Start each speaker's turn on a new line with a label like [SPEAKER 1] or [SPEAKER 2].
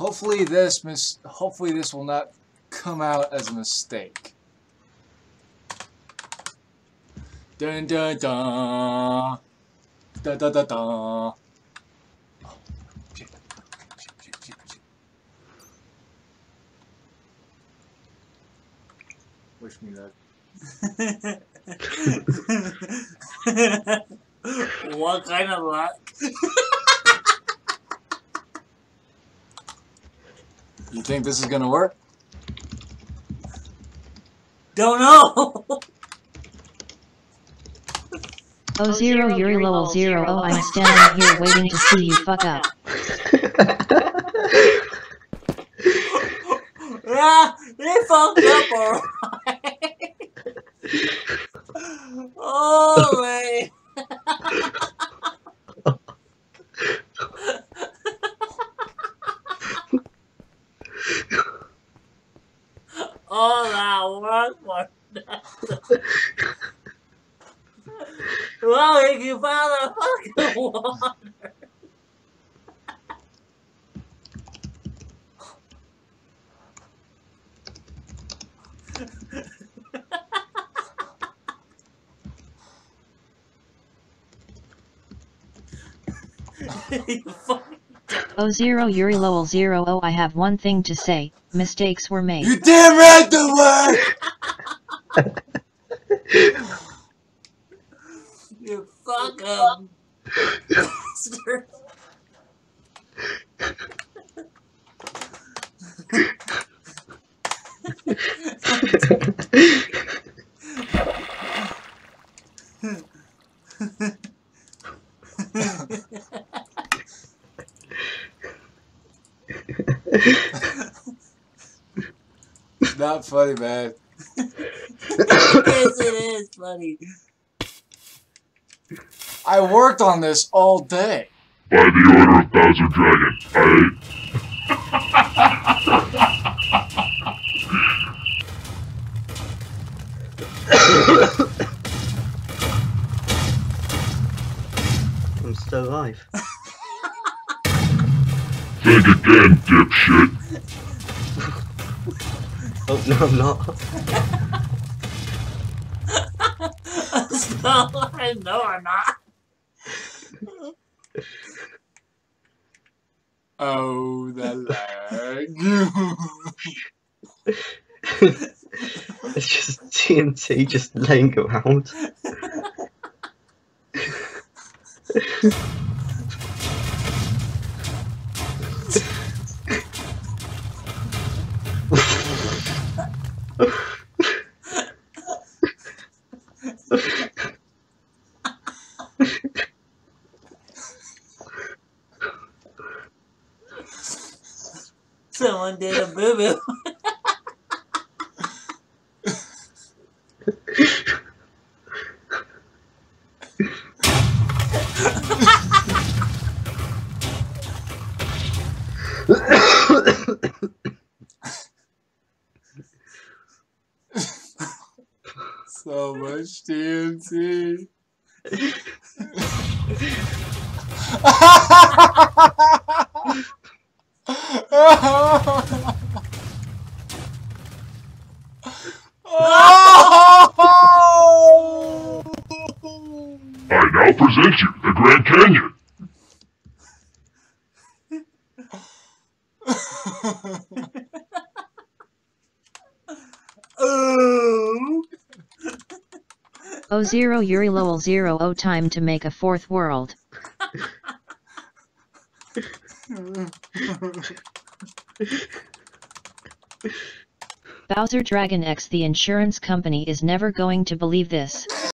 [SPEAKER 1] Hopefully this will not come out as a mistake. Dun dun dun. Da da da da. Oh, shit. Shit. Wish me luck.
[SPEAKER 2] What kind of luck?
[SPEAKER 1] You think this is gonna work?
[SPEAKER 2] Don't know.
[SPEAKER 3] Oh zero, you're level 0. Oh, I'm standing here waiting to see you fuck up.
[SPEAKER 2] Yeah, they fucked up alright. Holy. Oh, that was for nothing. Well, if you found the fucking water.
[SPEAKER 3] Oh zero, you're level 0. Oh, I have one thing to say. Mistakes were made.
[SPEAKER 1] You damn right they were!
[SPEAKER 2] You fucking bastard.
[SPEAKER 1] It's not funny, man.
[SPEAKER 2] Yes, it is funny.
[SPEAKER 1] I worked on this all day.
[SPEAKER 4] By the order of Bowser Dragon,
[SPEAKER 5] I'm still alive.
[SPEAKER 4] think again, dipshit.
[SPEAKER 5] Oh, no, I'm not.
[SPEAKER 2] No, I'm not.
[SPEAKER 1] Oh, the lag.
[SPEAKER 5] It's just TNT just laying around.
[SPEAKER 2] Someone did a boo-boo.
[SPEAKER 1] So much TNT.
[SPEAKER 4] I now present you the Grand Canyon.
[SPEAKER 3] Oh zero, you're level 0. Oh, time to make a fourth world. Bowser Dragon X, the insurance company, is never going to believe this.